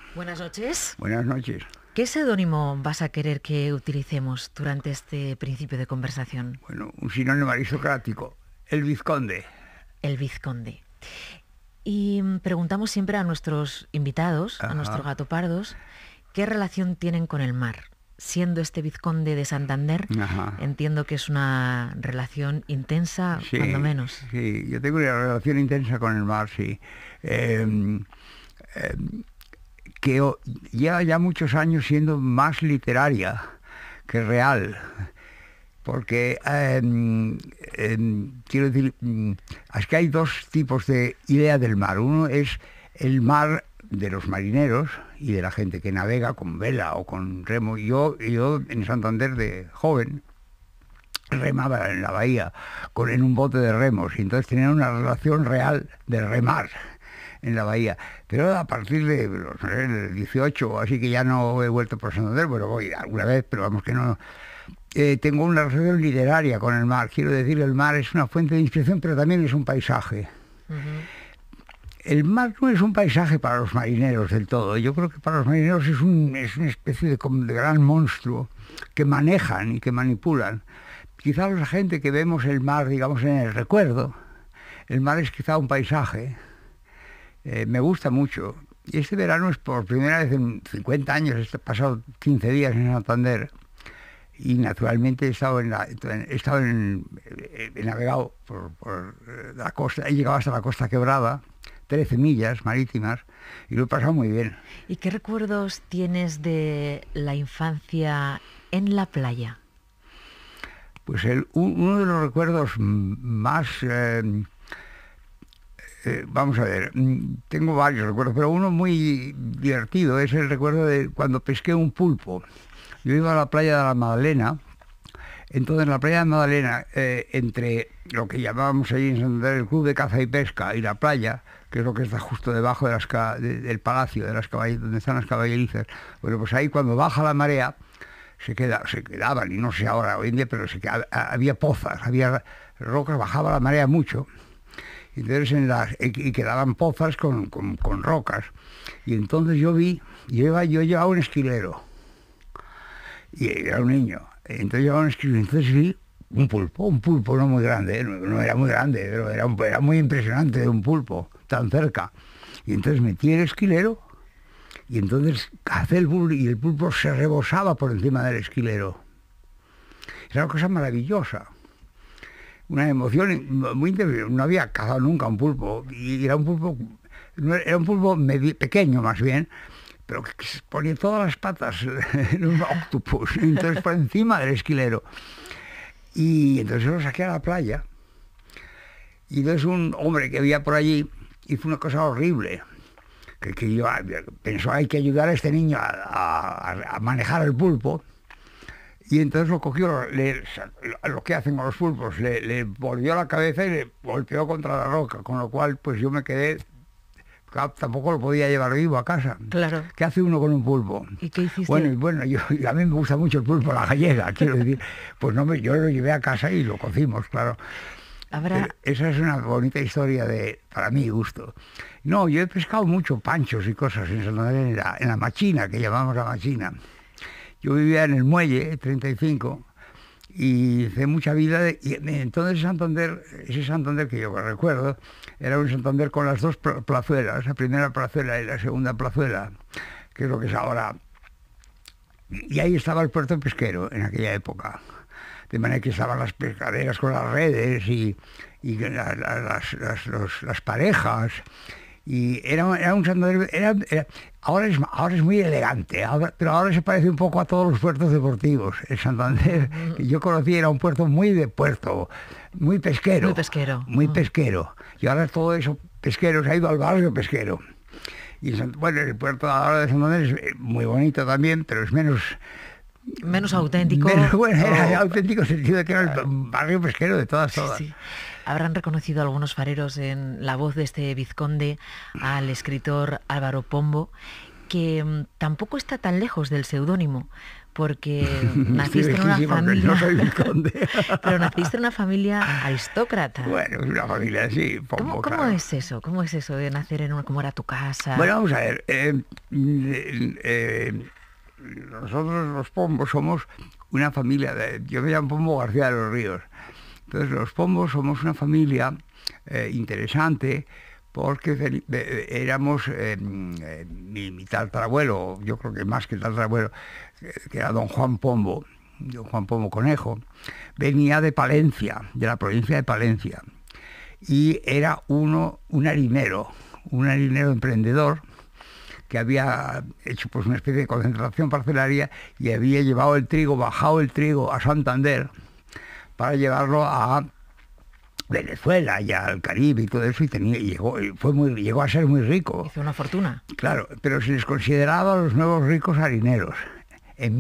Buenas noches. Buenas noches. ¿Qué seudónimo vas a querer que utilicemos durante este principio de conversación? Bueno, un sinónimo aristocrático, el vizconde. El vizconde. Y preguntamos siempre a nuestros invitados, a nuestros gatopardos, ¿qué relación tienen con el mar? Siendo este vizconde de Santander, entiendo que es una relación intensa, Sí, cuando menos. Sí, yo tengo una relación intensa con el mar, sí. Lleva ya muchos años siendo más literaria que real. Porque, quiero decir, es que hay dos tipos de idea del mar. Uno es el mar de los marineros y de la gente que navega con vela o con remo. Yo en Santander de joven remaba en la bahía en un bote de remos, y entonces tenía una relación real de remar en la bahía. Pero a partir de el 18, así que ya no he vuelto por Santander. Bueno, voy alguna vez, pero vamos que no. Tengo una relación literaria con el mar. Quiero decir, el mar es una fuente de inspiración, pero también es un paisaje. El mar no es un paisaje para los marineros del todo. Yo creo que para los marineros es una especie de gran monstruo que manejan y que manipulan. Quizás la gente que vemos el mar, digamos, en el recuerdo, el mar es quizá un paisaje. Me gusta mucho. Y este verano es por primera vez en 50 años, he pasado 15 días en Santander. Y naturalmente he navegado por la costa, he llegado hasta la Costa Quebrada, 13 millas marítimas, y lo he pasado muy bien. ¿Y qué recuerdos tienes de la infancia en la playa? Pues uno de los recuerdos más... vamos a ver, tengo varios recuerdos, pero uno muy divertido es el recuerdo de cuando pesqué un pulpo. Yo iba a la playa de la Magdalena. Entonces, en la playa de Magdalena, entre lo que llamábamos allí en Santander el Club de Caza y Pesca y la playa, que es lo que está justo debajo del palacio, donde están las caballerizas, bueno, pues ahí cuando baja la marea, se quedaban, y no sé ahora hoy en día, pero había pozas, había rocas, bajaba la marea mucho. Entonces y quedaban pozas con rocas. Y entonces yo llevaba un esquilero. Y era un niño. Entonces llevaba un esquilero. Entonces vi un pulpo no muy grande, no era muy grande, pero era muy impresionante de un pulpo tan cerca. Y entonces metí el esquilero y entonces cacé el pulpo y el pulpo se rebosaba por encima del esquilero. Era una cosa maravillosa. Una emoción muy interesante. No había cazado nunca un pulpo. Y era un pulpo pequeño más bien, pero que se ponía todas las patas en un octopus, entonces por encima del esquilero. Y entonces lo saqué a la playa. Y entonces un hombre que había por allí hizo una cosa horrible, que yo pensó, hay que ayudar a este niño a manejar el pulpo. Y entonces lo cogió, lo que hacen con los pulpos, le volvió la cabeza y le golpeó contra la roca, con lo cual pues yo me quedé. Claro, tampoco lo podía llevar vivo a casa. Claro. ¿Qué hace uno con un pulpo? ¿Y qué hiciste? Bueno, a mí me gusta mucho el pulpo, la gallega, quiero decir. Pues no, yo lo llevé a casa y lo cocimos, claro. Esa es una bonita historia para mi gusto. No, yo he pescado mucho panchos y cosas en Santander, en la machina, que llamamos la machina. Yo vivía en el muelle 35 y hice mucha vida. Y entonces ese Santander que yo recuerdo, era un Santander con las dos plazuelas, la primera plazuela y la segunda plazuela, que es lo que es ahora. Y ahí estaba el puerto pesquero en aquella época. De manera que estaban las pescaderas con las redes y las parejas. Y era un Santander, ahora es muy elegante, pero ahora se parece un poco a todos los puertos deportivos. El Santander que yo conocí era un puerto muy de puerto, muy pesquero. Muy pesquero. Muy pesquero. Y ahora todo eso pesquero se ha ido al barrio pesquero. Y bueno, el puerto ahora de Santander es muy bonito también, pero es menos auténtico. Era auténtico en el sentido de que era el barrio pesquero de todas. Sí. Habrán reconocido algunos fareros en la voz de este vizconde al escritor Álvaro Pombo. que tampoco está tan lejos del seudónimo, porque naciste en una Sí, familia... no soy vizconde. Pero naciste en una familia aristócrata. Bueno, es una familia así, ¿Cómo claro. es eso? ¿Cómo es eso de nacer en una... ¿Cómo era tu casa? Bueno, vamos a ver. Nosotros los Pombos somos una familia, yo me llamo Pombo García de los Ríos. Entonces los Pombos somos una familia interesante porque éramos mi tatarabuelo, yo creo que más que el tatarabuelo, que era don Juan Pombo Conejo, venía de Palencia, de la provincia de Palencia, y era un harinero emprendedor, que había hecho pues una especie de concentración parcelaria y había llevado bajado el trigo a Santander para llevarlo a Venezuela y al Caribe y todo eso, y llegó a ser muy rico. Hizo una fortuna. Claro, pero se les consideraba los nuevos ricos harineros en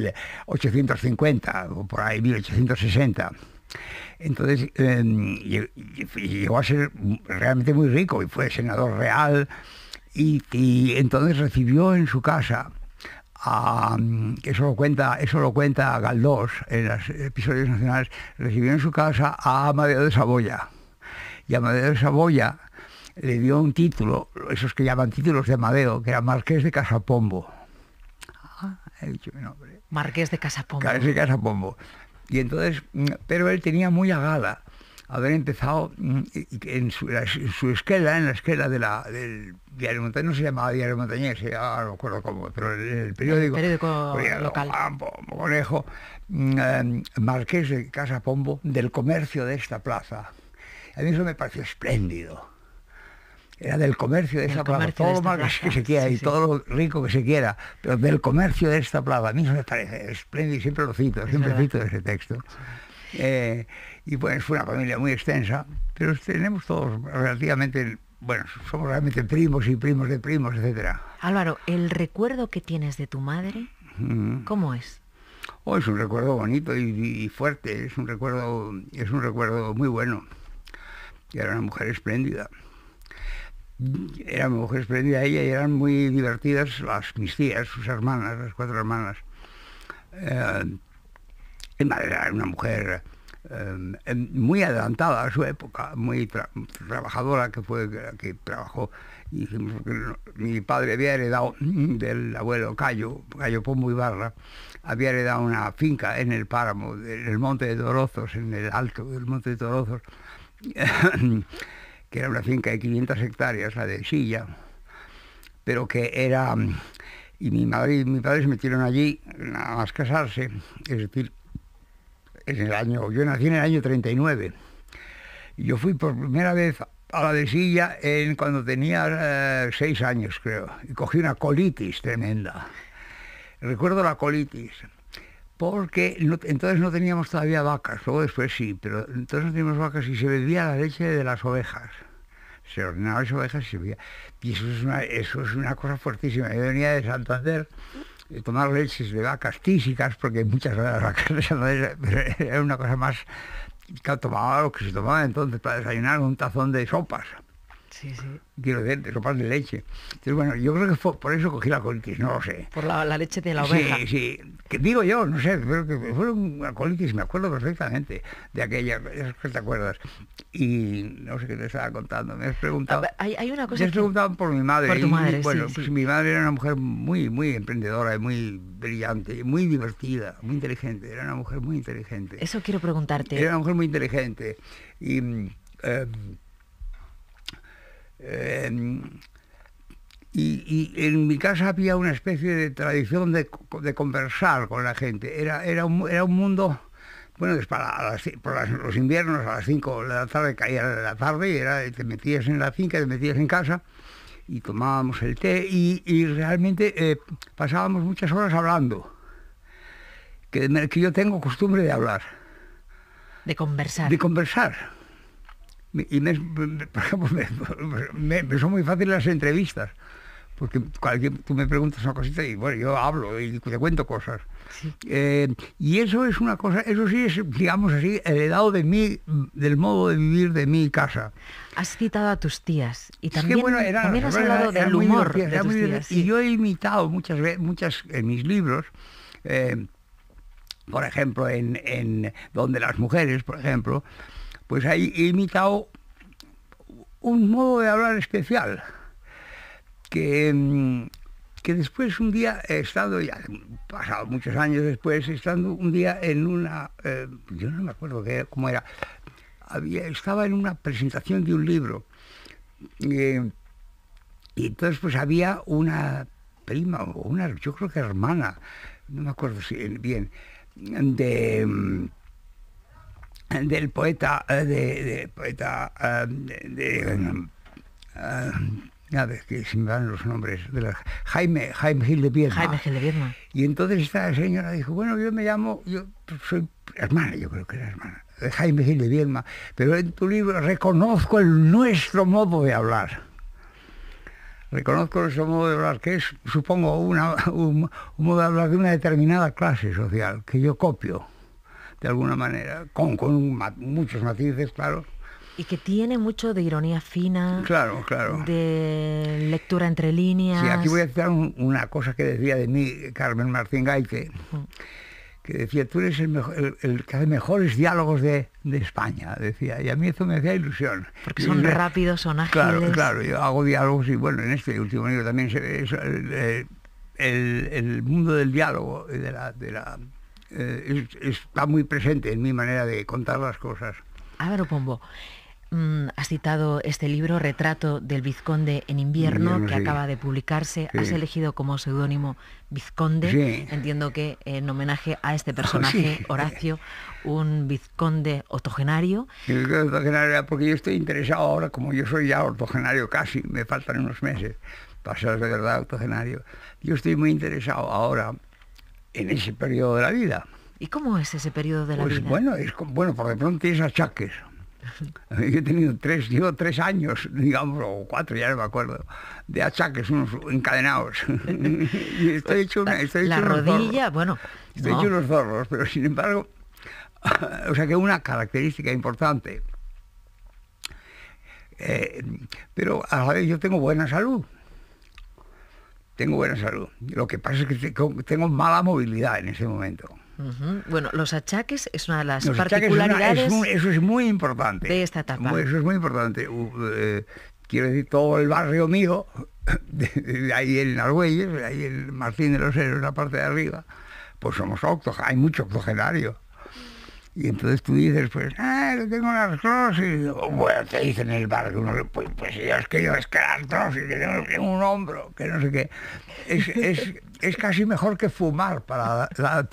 1850 o por ahí 1860. Entonces llegó a ser realmente muy rico y fue senador real. Y entonces recibió en su casa, eso lo cuenta Galdós en los episodios nacionales, recibió en su casa a Amadeo de Saboya. Y Amadeo de Saboya le dio un título, esos que llaman títulos de Amadeo, que era Marqués de Casapombo. He dicho mi nombre. Marqués de Casapombo. Marqués de Casapombo. Y entonces, pero él tenía muy a gala haber empezado en su esquela, en la esquela del Diario Montañés, no se llamaba Diario Montañés, ahora no me acuerdo cómo, pero el periódico local. Conejo, Marqués de Casapombo, del comercio de esta plaza. A mí eso me pareció espléndido. Era del comercio de esta plaza, todo lo marcas que se quiera y todo lo rico que se quiera, pero del comercio de esta plaza. A mí eso me parece espléndido, siempre lo cito, cito ese texto. Y pues fue una familia muy extensa, pero tenemos todos relativamente, bueno, somos realmente primos y primos de primos, etcétera. Álvaro, ¿el recuerdo que tienes de tu madre, cómo es? Es un recuerdo bonito y fuerte, es un recuerdo muy bueno. Era una mujer espléndida. Era una mujer espléndida ella, y eran muy divertidas mis tías, sus hermanas, las 4 hermanas. Mi madre era una mujer muy adelantada a su época, muy trabajadora, que trabajó. Y mi padre había heredado del abuelo Cayo Pombo Ibarra, había heredado una finca en el páramo, en el Monte de Torozos, en el alto del Monte de Torozos, que era una finca de 500 hectáreas, la de Silla, pero que era... Y mi madre y mi padre se metieron allí, nada más casarse, es decir, yo nací en el año 39. Y yo fui por primera vez a la de Silla cuando tenía 6 años, creo, y cogí una colitis tremenda. Recuerdo la colitis, porque entonces no teníamos todavía vacas, luego después sí, pero entonces no teníamos vacas y se bebía la leche de las ovejas. Se ordenaban las ovejas y se bebía. Y eso es una cosa fuertísima. Yo venía de Santander, tomar leches de vacas tísicas, porque muchas de las vacas de Santander, pero era una cosa más que tomaba lo que se tomaba entonces para desayunar, un tazón de sopas. Sí, sí. Quiero decir, de sopas de leche. Entonces, bueno, yo creo que fue por eso cogí la colitis, no lo sé. Por la leche de la oveja. Sí, sí. Que digo yo, no sé, pero que fue una colitis, me acuerdo perfectamente de aquella, esas que te acuerdas. Y no sé qué te estaba contando, me has preguntado... Hay una cosa me has preguntado por mi madre. Por tu madre, bueno, sí, pues sí. mi madre era una mujer muy, muy emprendedora, y muy brillante, muy divertida, muy inteligente. Era una mujer muy inteligente. Eso quiero preguntarte. Era una mujer muy inteligente. Y en mi casa había una especie de tradición de conversar con la gente. Era un mundo, bueno, por los inviernos a las 5 de la tarde caía la tarde y te metías en la finca, te metías en casa y tomábamos el té y realmente pasábamos muchas horas hablando, que yo tengo costumbre de hablar. De conversar. De conversar. Y por ejemplo, me son muy fáciles las entrevistas, porque tú me preguntas una cosita y bueno, yo hablo y te cuento cosas. Sí. Y eso es una cosa, eso sí es, digamos así, heredado de mí, del modo de vivir de mi casa. Has citado a tus tías y también, Es que, bueno, también has hablado del humor de tus tías. Y yo he imitado muchas en mis libros, por ejemplo, en Donde las mujeres, por ejemplo, pues ahí he imitado un modo de hablar especial, que después un día he estado, ya pasado muchos años después, estando un día en una, yo no me acuerdo cómo era, estaba en una presentación de un libro, y entonces pues había una prima o una, yo creo que hermana, no me acuerdo bien, del poeta, a ver, que se me van los nombres, Jaime Gil de Biedma. Jaime Gil de Biedma. Y entonces esta señora dijo, bueno, yo me llamo, yo soy hermana, yo creo que era hermana, de Jaime Gil de Biedma, pero en tu libro reconozco nuestro modo de hablar. Reconozco nuestro modo de hablar, que es, supongo, un modo de hablar de una determinada clase social, que yo copio, de alguna manera, con muchos matices, claro. Y que tiene mucho de ironía fina, claro, de lectura entre líneas. Sí, aquí voy a citar una cosa que decía de mí Carmen Martín Gaite, que decía, tú eres el que hace mejores diálogos de España, decía, y a mí eso me hacía ilusión. Porque son rápidos, son ágiles. Claro, yo hago diálogos y bueno, en este último libro también se ve eso, el mundo del diálogo, está muy presente en mi manera de contar las cosas. Álvaro Pombo, has citado este libro, Retrato del Vizconde en invierno, que acaba de publicarse. Sí. Has elegido como seudónimo Vizconde. Sí. Entiendo que en homenaje a este personaje, sí. Horacio, un vizconde octogenario. Porque yo estoy interesado ahora, como yo soy ya octogenario casi, me faltan unos meses para ser de verdad octogenario. Yo estoy muy interesado ahora en ese periodo de la vida. ¿Y cómo es ese periodo de la vida? Bueno, por de pronto tienes achaques. Yo he tenido llevo 3 años, digamos, o 4, ya no me acuerdo, de achaques, unos encadenados. Y estoy hecho la rodilla, bueno. Estoy hecho unos zorros, pero sin embargo, o sea que una característica importante. Pero a la vez yo tengo buena salud. Lo que pasa es que tengo mala movilidad en ese momento. Bueno, los achaques es una de las particularidades. Eso es muy importante. De esta etapa. Eso es muy importante. Quiero decir, todo el barrio mío, de ahí en Argüelles, ahí en Martín de los Heros, la parte de arriba, pues somos hay mucho octogenario. Y entonces tú dices, pues, que tengo una artrosis. Bueno, te dicen en el barrio, pues es que la artrosis, que tengo un hombro, que no sé qué. Es casi mejor que fumar para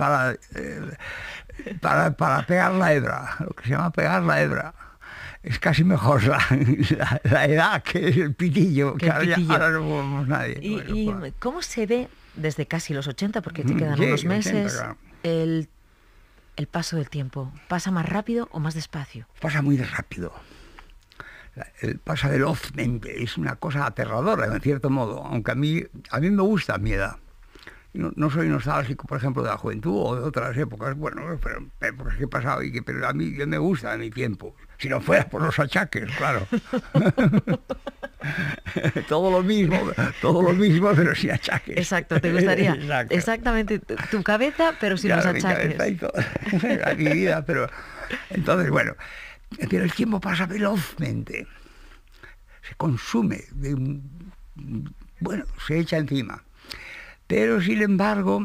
pegar la hebra, lo que se llama pegar la hebra. Es casi mejor la edad que el pitillo, que ahora no fumamos nadie. ¿Y cómo se ve desde casi los 80, porque te quedan unos meses, 80, claro. El paso del tiempo? ¿Pasa más rápido o más despacio? Pasa muy rápido. Pasa velozmente. Es una cosa aterradora, en cierto modo. Aunque a mí me gusta mi edad. No soy nostálgico, por ejemplo, de la juventud o de otras épocas. Bueno, pero épocas que he pasado pero a mí me gusta mi tiempo. Si no fuera por los achaques, claro. todo lo mismo, pero sin achaques. Exacto, te gustaría. Exacto. Exactamente tu cabeza, pero sin los achaques. Mi vida, pero entonces, bueno, pero el tiempo pasa velozmente. Se consume, se echa encima. Pero sin embargo,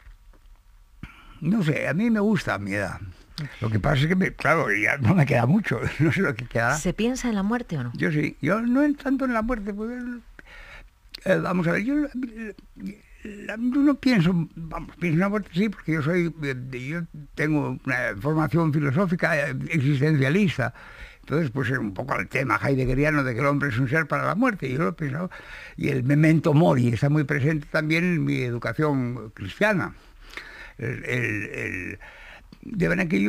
no sé, a mí me gusta mi edad. Lo que pasa es que, claro, ya no me queda mucho, no sé lo que quedará. ¿Se piensa en la muerte o no? Yo sí, yo no tanto en la muerte, porque, vamos a ver, yo no pienso, pienso en la muerte sí, porque yo tengo una formación filosófica existencialista. Entonces, pues es un poco el tema heideggeriano de que el hombre es un ser para la muerte, yo lo he pensado. Y el memento mori está muy presente también en mi educación cristiana. De manera que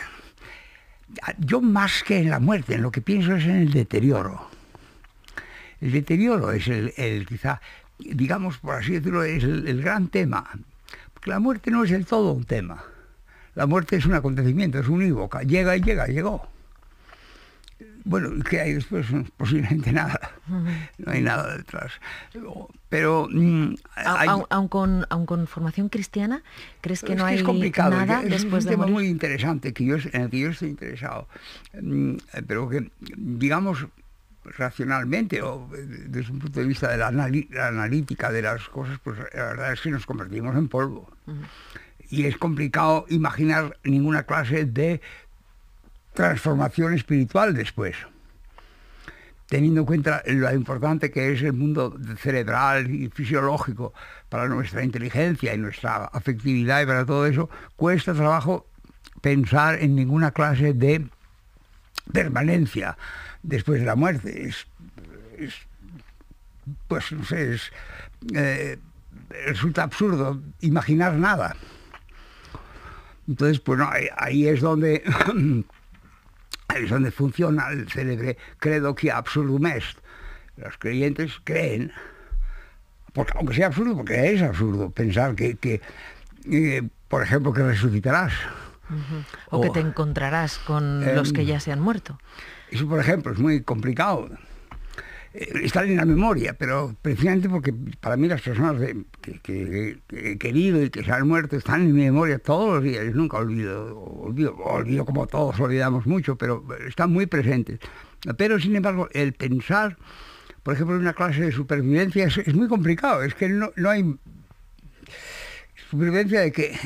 yo más que en la muerte, en lo que pienso es en el deterioro. El deterioro es quizá, digamos, por así decirlo, es el gran tema. Porque la muerte no es del todo un tema. La muerte es un acontecimiento, es unívoca. Llega y llega, llegó. Bueno, ¿qué hay después? Posiblemente nada. No hay nada detrás. Pero aun con formación cristiana, ¿crees que no hay nada después de morir? Es un tema muy interesante en el que yo estoy interesado. Pero que, digamos, racionalmente o desde un punto de vista de la analítica de las cosas, pues la verdad es que nos convertimos en polvo. Y es complicado imaginar ninguna clase de transformación espiritual después, teniendo en cuenta lo importante que es el mundo cerebral y fisiológico para nuestra inteligencia y nuestra afectividad y para todo eso. Cuesta trabajo pensar en ninguna clase de permanencia después de la muerte. Pues no sé, resulta absurdo imaginar nada. Entonces, pues no, ahí es donde funciona el célebre credo que absurdum est. Los creyentes creen, porque, aunque sea absurdo, porque es absurdo pensar que por ejemplo, que resucitarás. O que te encontrarás con los que ya se han muerto. Eso, por ejemplo, es muy complicado. Están en la memoria, pero precisamente porque para mí las personas que he querido y que se han muerto están en mi memoria todos los días. Yo nunca olvido como todos olvidamos mucho, pero están muy presentes. Pero, sin embargo, el pensar, por ejemplo, en una clase de supervivencia es muy complicado. Es que no hay supervivencia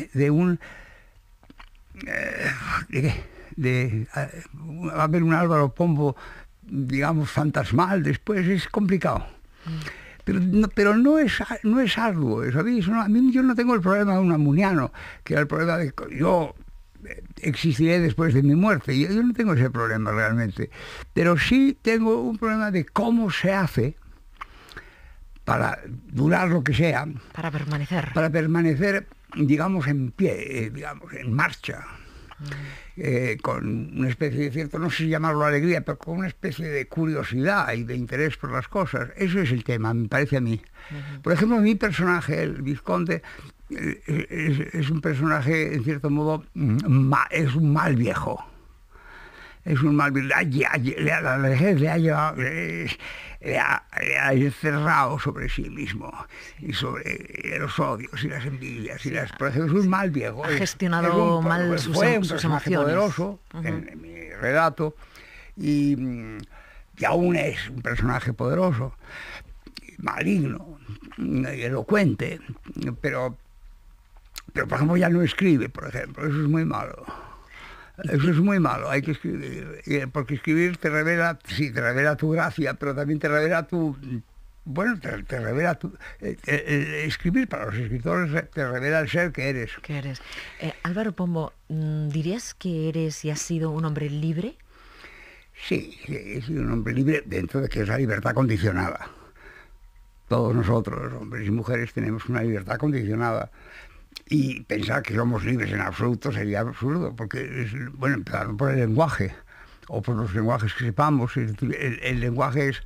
va a haber un Álvaro Pombo, digamos, fantasmal después, es complicado. Pero no es arduo, ¿sabéis? A mí yo no tengo el problema de un amuniano, que era el problema de que yo existiré después de mi muerte. Yo no tengo ese problema realmente. Pero sí tengo un problema de cómo se hace para durar lo que sea. Para permanecer. Para permanecer, digamos, en pie, digamos, en marcha. Con una especie de cierto, no sé si llamarlo alegría, pero con una especie de curiosidad y de interés por las cosas. Eso es el tema, me parece a mí. Por ejemplo, mi personaje, el vizconde, es un personaje, en cierto modo, es un mal viejo. Es un mal viejo. La vejez le ha encerrado sobre sí mismo y sobre los odios y las envidias. Por ejemplo, es un mal viejo. Ha gestionado mal sus emociones. Poderoso en mi relato y aún es un personaje poderoso, maligno, elocuente, pero por ejemplo ya no escribe, por ejemplo. Eso es muy malo. Eso es muy malo, hay que escribir, porque escribir te revela tu gracia, pero también te revela te revela escribir para los escritores te revela el ser que eres. Álvaro Pombo, ¿dirías que eres y has sido un hombre libre? Sí, he sido un hombre libre dentro de que es la libertad condicionada. Todos nosotros, hombres y mujeres, tenemos una libertad condicionada. Y pensar que somos libres en absoluto sería absurdo, porque empezando por el lenguaje, o por los lenguajes que sepamos. El lenguaje es,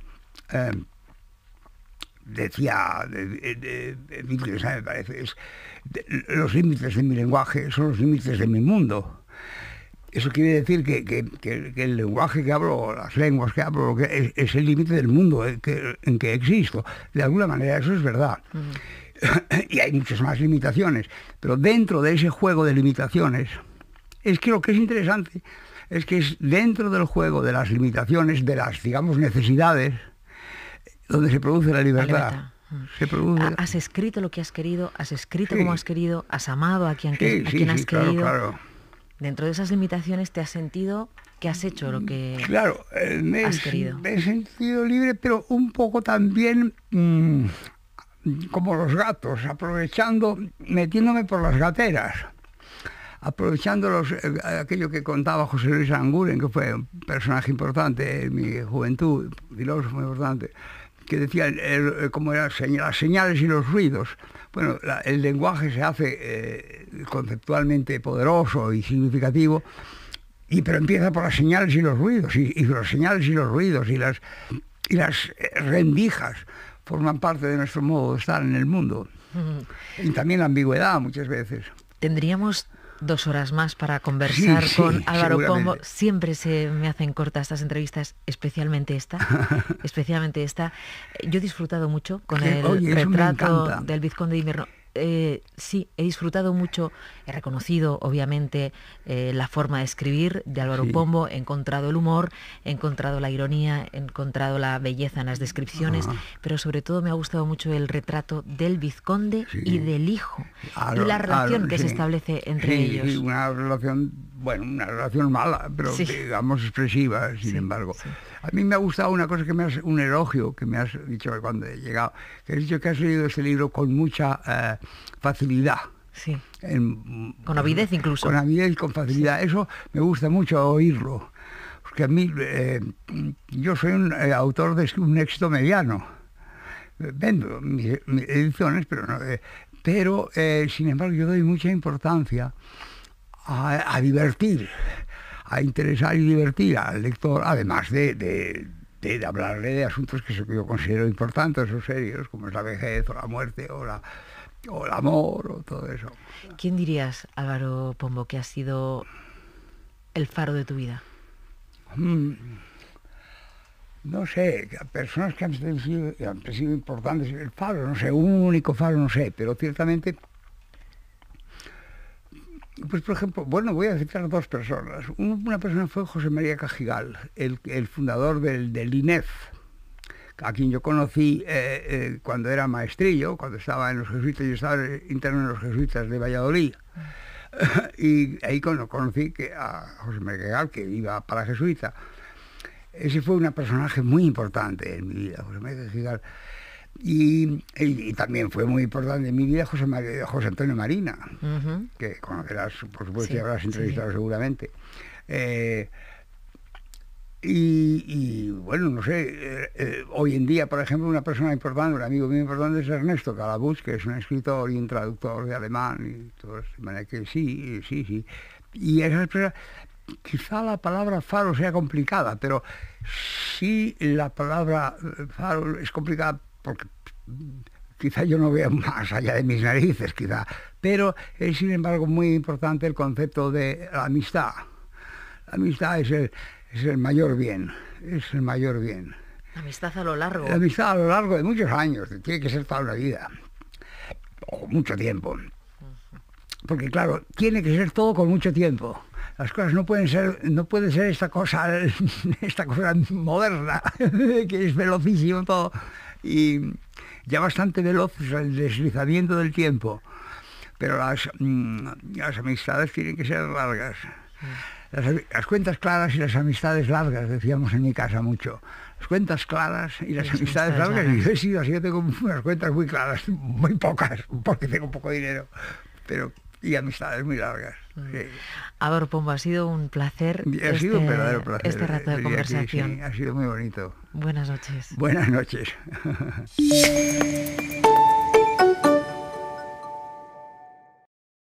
decía Wittgenstein, me parece, los límites de mi lenguaje son los límites de mi mundo. Eso quiere decir que el lenguaje que hablo, las lenguas que hablo, es el límite del mundo en que existo. De alguna manera eso es verdad. Y hay muchas más limitaciones, pero dentro de ese juego de limitaciones, es que lo que es interesante es que es dentro del juego de las limitaciones, de las, digamos, necesidades, donde se produce la libertad. Has escrito lo que has querido, has escrito como has querido, has amado a quien has querido. Claro. Dentro de esas limitaciones te has sentido que has hecho lo que has querido. Me he sentido libre, pero un poco también como los gatos, metiéndome por las gateras, aprovechando aquello que contaba José Luis Aranguren, que fue un personaje importante en mi juventud, filósofo muy importante, que decía cómo eran las señales y los ruidos. Bueno, el lenguaje se hace conceptualmente poderoso y significativo, pero empieza por las señales y los ruidos, y los señales y los ruidos, y y las rendijas forman parte de nuestro modo de estar en el mundo. Y también la ambigüedad muchas veces. Tendríamos 2 horas más para conversar con Álvaro Pombo. Siempre se me hacen cortas estas entrevistas, especialmente esta. Yo he disfrutado mucho con el retrato del Vizconde de Invierno. Sí, he disfrutado mucho, he reconocido obviamente la forma de escribir de Álvaro Pombo, he encontrado el humor, he encontrado la ironía, he encontrado la belleza en las descripciones, pero sobre todo me ha gustado mucho el retrato del Vizconde y del hijo, y la relación que se establece entre ellos. Sí, una relación mala, pero digamos expresiva, sin embargo. Sí. A mí me ha gustado una cosa un elogio que me has dicho cuando he llegado, que has dicho que has leído este libro con mucha facilidad. Sí. Con avidez incluso. Con avidez y con facilidad. Sí. Eso me gusta mucho oírlo. Porque a mí, yo soy un autor de un éxito mediano. Vendo mis ediciones, pero sin embargo yo doy mucha importancia a divertir, a interesar y divertir al lector, además de hablarle de asuntos que yo considero importantes o serios, como es la vejez o la muerte o el amor o todo eso. ¿Quién dirías, Álvaro Pombo, que ha sido el faro de tu vida? No sé, personas que han sido importantes, el faro, no sé, un único faro, no sé, pero ciertamente... Pues, por ejemplo, voy a citar 2 personas. Una persona fue José María Cajigal, el fundador del INEF, a quien yo conocí cuando era maestrillo, cuando estaba en los jesuitas. Yo estaba interno en los jesuitas de Valladolid. Y ahí conocí a José María Cajigal, que iba para jesuita. Ese fue un personaje muy importante en mi vida, José María Cajigal. Y también fue muy importante en mi vida José Antonio Marina, que conocerás, por supuesto, y habrás entrevistado seguramente. Y bueno, no sé, hoy en día, por ejemplo, una persona importante, un amigo muy importante es Ernesto Calabuch, que es un escritor y un traductor de alemán, y todo eso, de manera que sí. Y esas personas, quizá la palabra faro sea complicada, pero sí la palabra faro es complicada porque quizá yo no veo más allá de mis narices, quizá, pero es sin embargo muy importante el concepto de la amistad. La amistad es el mayor bien, es el mayor bien. La amistad a lo largo. La amistad a lo largo de muchos años, tiene que ser toda la vida, o mucho tiempo. Porque claro, tiene que ser todo con mucho tiempo. Las cosas no puede ser esta cosa moderna, que es velocísimo todo. Y ya bastante veloz es el deslizamiento del tiempo, pero las amistades tienen que ser largas. Las cuentas claras y las amistades largas, decíamos en mi casa mucho. Las cuentas claras y las amistades largas. Y yo he sido así, yo tengo unas cuentas muy claras, muy pocas, porque tengo poco dinero, y amistades muy largas. Sí. Álvaro Pombo, ha sido un placer. Ha sido un verdadero placer. Este rato de conversación. Sí, ha sido muy bonito. Buenas noches. Buenas noches.